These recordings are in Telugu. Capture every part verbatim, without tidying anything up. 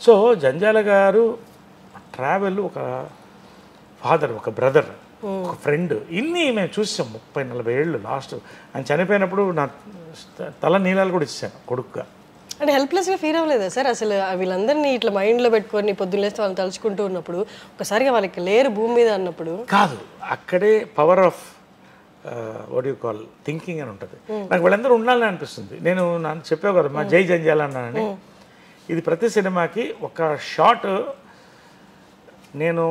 సో జంజాల గారు ట్రావెల్, ఒక ఫాదర్, ఒక బ్రదర్, ఒక ఫ్రెండ్, ఇన్ని మేము చూసాం ముప్పై నలభై ఏళ్ళు. లాస్ట్ ఆయన చనిపోయినప్పుడు నా తల నీళ్ళాలు కూడా ఇచ్చాను కొడుకుగా. అంటే హెల్ప్లెస్గా ఫీల్ అవ్వలేదా సార్ అసలు? వీళ్ళందరినీ ఇట్లా మైండ్లో పెట్టుకొని పొద్దున్న లేస్తే వాళ్ళని తలుచుకుంటూ ఉన్నప్పుడు ఒకసారిగా వాళ్ళకి లేరు భూమి మీద అన్నప్పుడు? కాదు, అక్కడే power of what you call thinking అని ఉంటుంది. నాకు వీళ్ళందరూ ఉండాలని అనిపిస్తుంది. నేను నన్ను చెప్పావు కదా మా జై జంజాల అన్నానని, ఇది ప్రతి సినిమాకి ఒక షాట్ నేను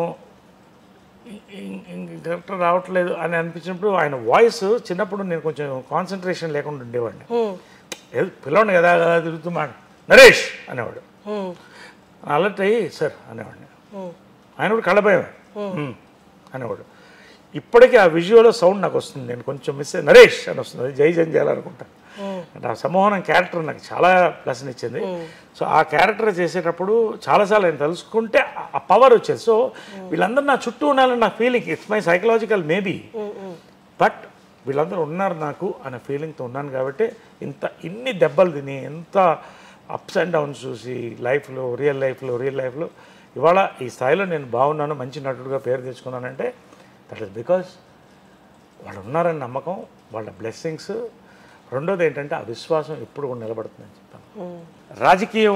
కరెక్ట్ రావట్లేదు అని అనిపించినప్పుడు ఆయన వాయిస్, చిన్నప్పుడు నేను కొంచెం కాన్సన్ట్రేషన్ లేకుండా ఉండేవాడిని. పిల్లవాడిని కదా కదా తిరుగుతున్నాడు, నరేష్ అనేవాడు. అలర్ట్ అయ్యి సార్ అనేవాడిని. ఆయన కూడా కళ్ళభయం అనేవాడు. ఇప్పటికీ ఆ విజువల్ సౌండ్ నాకు వస్తుంది. నేను కొంచెం మిస్ అయ్యి నరేష్ అని వస్తుంది, అది జై జంజాల అనుకుంటాను. అంటే ఆ సమ్మోహనం క్యారెక్టర్ నాకు చాలా ప్లస్ని ఇచ్చింది. సో ఆ క్యారెక్టర్ చేసేటప్పుడు చాలాసార్లు నేను తెలుసుకుంటే ఆ పవర్ వచ్చేది. సో వీళ్ళందరూ నా చుట్టూ ఉన్నారని నా feeling, it's my psychological maybe, but వీళ్ళందరూ ఉన్నారు నాకు అనే ఫీలింగ్తో ఉన్నాను కాబట్టి ఇంత ఇన్ని దెబ్బలు తిని, ఎంత అప్స్ అండ్ డౌన్స్ చూసి లైఫ్లో, రియల్ లైఫ్లో రియల్ లైఫ్లో ఇవాళ ఈ స్థాయిలో నేను బాగున్నాను, మంచి నటుడుగా పేరు తెచ్చుకున్నానంటే దట్ ఈస్ బికాజ్ వాళ్ళు ఉన్నారని నమ్మకం, వాళ్ళ బ్లెస్సింగ్స్. రెండోది ఏంటంటే ఆ విశ్వాసం ఎప్పుడు కూడా నిలబడుతుందని చెప్తాను. రాజకీయం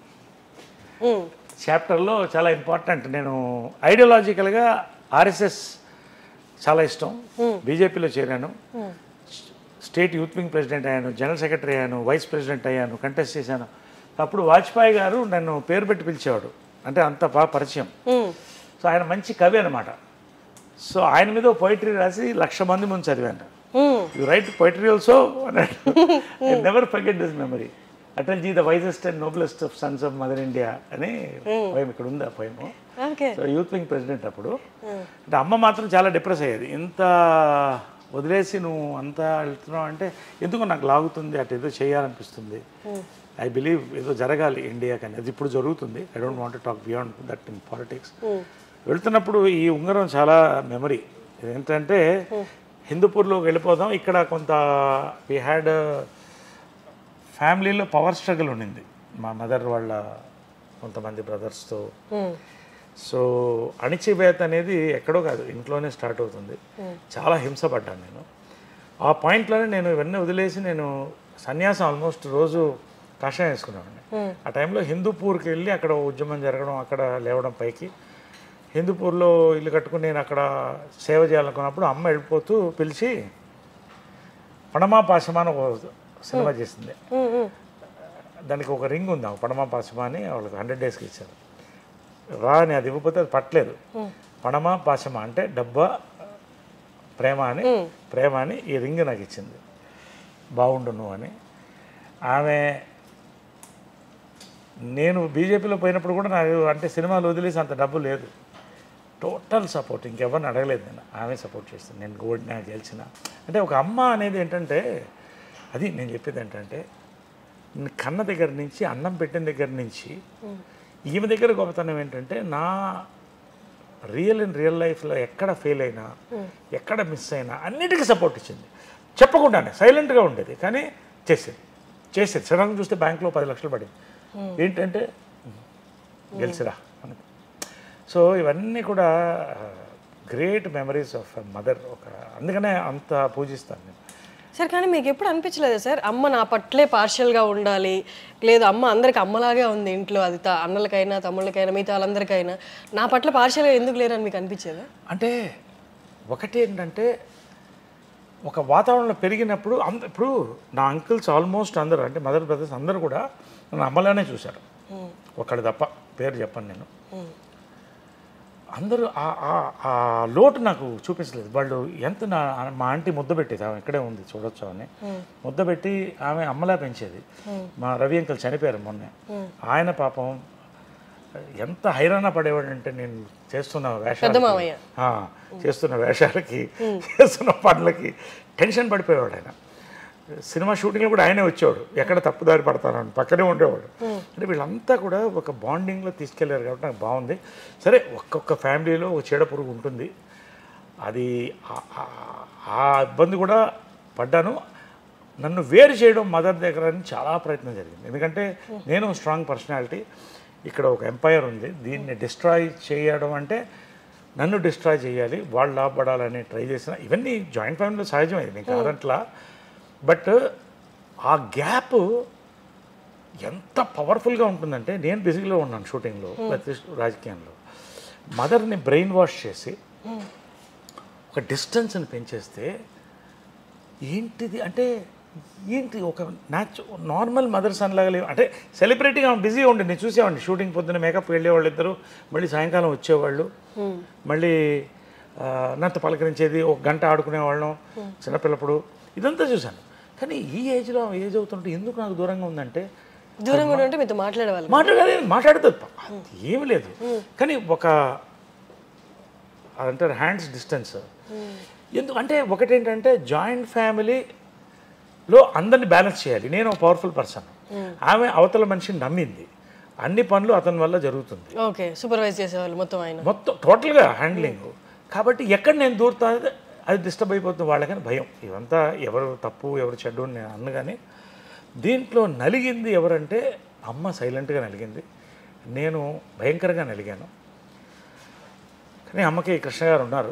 చాప్టర్లో చాలా ఇంపార్టెంట్. నేను ఐడియాలజికల్గా ఆర్ఎస్ఎస్ చాలా ఇష్టం. బీజేపీలో చేరాను, స్టేట్ యూత్ వింగ్ ప్రెసిడెంట్ అయ్యాను, జనరల్ సెక్రటరీ అయ్యాను, వైస్ ప్రెసిడెంట్ అయ్యాను, కంటెస్ట్ చేశాను. అప్పుడు వాజ్పేయి గారు నన్ను పేరు పెట్టి పిలిచేవాడు, అంటే అంత బాగా పరిచయం. సో ఆయన మంచి కవి అనమాట. సో ఆయన మీద పోయిటరీ రాసి లక్ష మంది ముందు చదివాను. యూ రైట్ పోయిటరీ ఆల్సో అన్నాడు. I never forget this memory. Atalji the wisest and noblest of sons of mother India అని పోయం ఇక్కడ ఉంది. ఆ poem. So youth wing president అప్పుడు. అంటే అమ్మ మాత్రం చాలా డిప్రెస్ అయ్యేది, ఇంత వదిలేసి నువ్వు అంతా వెళ్తున్నావు అంటే ఎందుకు నాకు లాగుతుంది, అటు ఏదో చేయాలనిపిస్తుంది. ఐ బిలీవ్ ఏదో జరగాలి ఇండియాకి అనేది ఇప్పుడు జరుగుతుంది. I don't want to talk beyond that in politics. వెళ్తున్నప్పుడు ఈ ఉంగరం చాలా మెమరీ. ఏంటంటే హిందూపూర్లో వెళ్ళిపోదాం, ఇక్కడ కొంత వీ హ్యాడ్ ఫ్యామిలీలో పవర్ స్ట్రగుల్ ఉండింది మా మదర్ వాళ్ళ కొంతమంది బ్రదర్స్తో. సో అణిచివేత అనేది ఎక్కడో కాదు, ఇంట్లోనే స్టార్ట్ అవుతుంది. చాలా హింసపడ్డాను నేను. ఆ పాయింట్లోనే నేను ఇవన్నీ వదిలేసి నేను సన్యాసం ఆల్మోస్ట్ రోజు కషాయం వేసుకునేవాడిని. ఆ టైంలో హిందూపూర్కి వెళ్ళి అక్కడ ఉద్యమం జరగడం, అక్కడ లేవడం పైకి. హిందూపూర్లో ఇల్లు కట్టుకుని నేను అక్కడ సేవ చేయాలనుకున్నప్పుడు అమ్మ వెళ్ళిపోతూ పిలిచి పడమా పాశమా అని ఒక సినిమా చేసింది. దానికి ఒక రింగ్ ఉంది, పడమా పాశమా అని వాళ్ళకి హండ్రెడ్ డేస్కి ఇచ్చారు. రా అని అది ఇవ్వకపోతే అది పట్టలేదు. పడమా పాశమా అంటే డబ్బా ప్రేమ అని, ప్రేమ అని ఈ రింగ్ నాకు ఇచ్చింది. బాగుండును అని. ఆమె నేను బీజేపీలో పోయినప్పుడు కూడా నాకు అంటే సినిమాలు వదిలేసి అంత డబ్బు లేదు, టోటల్ సపోర్ట్, ఇంకెవరిని అడగలేదు నేను. ఆమె సపోర్ట్ చేస్తాను, నేను ఓడినా గెలిచిన. అంటే ఒక అమ్మ అనేది ఏంటంటే, అది నేను చెప్పేది ఏంటంటే, కన్న దగ్గర నుంచి అన్నం పెట్టిన దగ్గర నుంచి ఈమె దగ్గర గొప్పతనం ఏంటంటే, నా రియల్ ఇన్ రియల్ లైఫ్లో ఎక్కడ ఫెయిల్ అయినా, ఎక్కడ మిస్ అయినా అన్నిటికీ సపోర్ట్ ఇచ్చింది. చెప్పకుండానే సైలెంట్గా ఉండేది, కానీ చేసేది చేసేది సడన్గా చూస్తే బ్యాంక్లో పది లక్షలు పడింది. ఏంటంటే గెలిచిరా అని. సో ఇవన్నీ కూడా గ్రేట్ మెమరీస్ ఆఫ్ మదర్. ఒక అందుకనే అంత పూజిస్తాను నేను. సార్ కానీ మీకు ఎప్పుడు అనిపించలేదా సార్, అమ్మ నా పట్లే పార్షియల్గా ఉండాలి, లేదు అమ్మ అందరికి అమ్మలాగే ఉంది ఇంట్లో, అది అన్నలకైనా తమ్ముళ్ళకైనా మిగతా వాళ్ళందరికైనా, నా పట్ల పార్షియల్గా ఎందుకు లేరని మీకు అనిపించేదా? అంటే ఒకటి ఏంటంటే, ఒక వాతావరణంలో పెరిగినప్పుడు అంత ఇప్పుడు నా అంకుల్స్ ఆల్మోస్ట్ అందరూ అంటే మదర్ బ్రదర్స్ అందరూ కూడా నన్ను అమ్మలానే చూశారు. ఒకళ్ళు తప్ప పేరు చెప్పను నేను. అందరూ ఆ లోటు నాకు చూపించలేదు. వాళ్ళు ఎంత నా మా ఆంటీ ముద్ద పెట్టేది, ఆమె ఇక్కడే ఉంది చూడొచ్చు అని ముద్ద పెట్టి ఆమె అమ్మలా పెంచేది. మా రవి అంకుల్ చనిపోయారు మొన్నే. ఆయన పాపం ఎంత హైరాణ పడేవాడు అంటే, నేను చేస్తున్న వేషాలకి చేస్తున్న వేషాలకి చేస్తున్న పనులకి టెన్షన్ పడిపోయేవాడు ఆయన. సినిమా షూటింగ్లో కూడా ఆయనే వచ్చేవాడు, ఎక్కడ తప్పుదారి పడతానని పక్కనే ఉండేవాడు. అంటే వీళ్ళంతా కూడా ఒక బాండింగ్లో తీసుకెళ్ళారు కాబట్టి నాకు బాగుంది. సరే ఒక్కొక్క ఫ్యామిలీలో ఒక చీడ పురుగు ఉంటుంది, అది ఆ ఇబ్బంది కూడా పడ్డాను. నన్ను వేరు చేయడం మదర్ దగ్గర అని చాలా ప్రయత్నం జరిగింది. ఎందుకంటే నేను స్ట్రాంగ్ పర్సనాలిటీ, ఇక్కడ ఒక ఎంపైర్ ఉంది, దీన్ని డిస్ట్రాయ్ చేయడం అంటే నన్ను డిస్ట్రాయ్ చేయాలి, వాళ్ళు లాభపడాలని ట్రై చేసిన, ఇవన్నీ జాయింట్ ఫ్యామిలీలో సహజమైంది, నేను కాదంట్లా. బట్ ఆ గ్యాప్ ఎంత పవర్ఫుల్గా ఉంటుందంటే, నేను బిజీలో ఉన్నాను షూటింగ్లో, ప్రతి రాజకీయంలో, మదర్ని బ్రెయిన్ వాష్ చేసి ఒక డిస్టెన్స్ని పెంచేస్తే ఏంటిది అంటే ఏంటి ఒక న్యాచు నార్మల్ మదర్ సన్ లాగా లేవు. అంటే సెలబ్రిటీగా బిజీగా ఉండి నేను చూసేవాడిని, షూటింగ్ పొద్దున్న మేకప్ వెళ్ళేవాళ్ళు ఇద్దరు, మళ్ళీ సాయంకాలం వచ్చేవాళ్ళు, మళ్ళీ నాతో పలకరించేది, ఒక గంట ఆడుకునేవాళ్ళం చిన్నపిల్లప్పుడు, ఇదంతా చూశాను. కానీ ఈ ఏజ్లో ఏజ్ అవుతుంటే ఎందుకు నాకు దూరంగా ఉందంటే, దూరంగా ఉంటే మీతో మాట్లాడేవాళ్ళు, మాట్లాడేది మాట్లాడుతుంది ఏమి లేదు, కానీ ఒక అదంటారు హ్యాండ్స్ డిస్టెన్స్. ఎందుకు అంటే ఒకటేంటంటే జాయింట్ ఫ్యామిలీలో అందరినీ బ్యాలెన్స్ చేయాలి. నేను ఒక పవర్ఫుల్ పర్సన్, ఆమె అవతల మనిషిని నమ్మింది, అన్ని పనులు అతని వల్ల జరుగుతుంది, ఓకే సూపర్వైజ్ చేసేవాళ్ళు మొత్తం ఆయన మొత్తం టోటల్గా హ్యాండ్లింగ్. కాబట్టి ఎక్కడ నేను దూరుతా అది డిస్టర్బ్ అయిపోతుంది వాళ్ళకని భయం. ఇవంతా ఎవరు తప్పు ఎవరు చెడ్డు అని నేను అన్న, కానీ దీంట్లో నలిగింది ఎవరంటే అమ్మ సైలెంట్గా నలిగింది, నేను భయంకరంగా నలిగాను. కానీ అమ్మకి కృష్ణ గారు ఉన్నారు,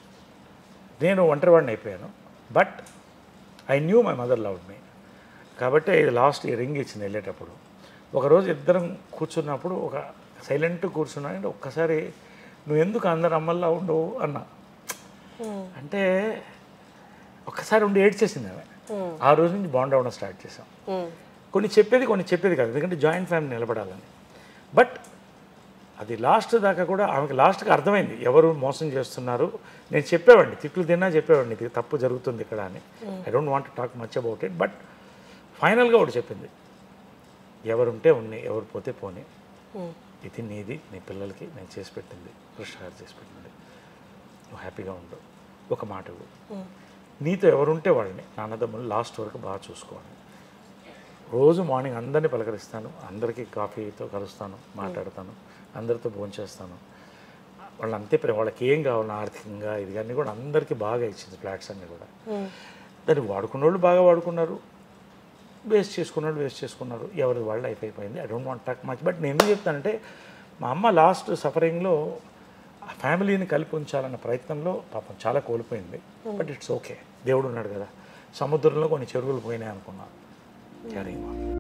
నేను ఒంటరివాడిని అయిపోయాను. But I knew my mother loved me, కాబట్టి ఇది లాస్ట్ ఈ రింగ్ ఇచ్చింది వెళ్ళేటప్పుడు. ఒకరోజు ఇద్దరం కూర్చున్నప్పుడు ఒక సైలెంట్ కూర్చున్నానంటే ఒక్కసారి నువ్వు ఎందుకు అందరు అమ్మల్లా ఉండవు అన్నా, అంటే ఒక్కసారి ఉండి ఏడ్చేసింది ఆమె. ఆ రోజు నుంచి బాండ్ అవ్వడం స్టార్ట్ చేసాం. కొన్ని చెప్పేది కొన్ని చెప్పేది కాదు, ఎందుకంటే జాయింట్ ఫ్యామిలీ నిలబడాలని. బట్ అది లాస్ట్ దాకా కూడా ఆమెకి లాస్ట్కి అర్థమైంది ఎవరు మోసం చేస్తున్నారు. నేను చెప్పేవాడిని, తిట్లు తిన్నా చెప్పేవాడిని, ఇది తప్పు జరుగుతుంది ఇక్కడ అని. I don't want talk much about it. But ఫైనల్గా ఒకటి చెప్పింది, ఎవరుంటే ఉన్నాయి, ఎవరు పోతే పోనీ, ఇది నీది, నీ పిల్లలకి నేను చేసి పెట్టింది, కృష్ణ గారు చేసి పెట్టింది, నువ్వు హ్యాపీగా ఉండు, ఒక మాట ఇవ్వు, నీతో ఎవరుంటే వాళ్ళని నాన్నదమ్ములు లాస్ట్ వరకు బాగా చూసుకోవాలి. రోజు మార్నింగ్ అందరినీ పలకరిస్తాను, అందరికీ కాఫీతో కలుస్తాను, మాట్లాడతాను, అందరితో భోంచేస్తాను. వాళ్ళు అంతే ప్రేమ, వాళ్ళకి ఏం కావాలి ఆర్థికంగా ఇది అన్నీ కూడా అందరికీ బాగా ఇచ్చింది, ఫ్లాట్స్ అన్నీ కూడా. దాన్ని వాడుకున్న వాళ్ళు బాగా వాడుకున్నారు, వేస్ట్ చేసుకున్నాడు వేస్ట్ చేసుకున్నారు, ఎవరి వాళ్ళు లైఫ్ అయిపోయింది. I don't want talk much. But నేను ఎందుకు చెప్తానంటే, మా అమ్మ లాస్ట్ సఫరింగ్లో ఆ ఫ్యామిలీని కలిపి ఉంచాలన్న ప్రయత్నంలో పాపం చాలా కోల్పోయింది. బట్ ఇట్స్ ఓకే, దేవుడు ఉన్నాడు కదా. సముద్రంలో కొన్ని చెరువులు పోయినాయి అనుకున్నాను. క్యారీ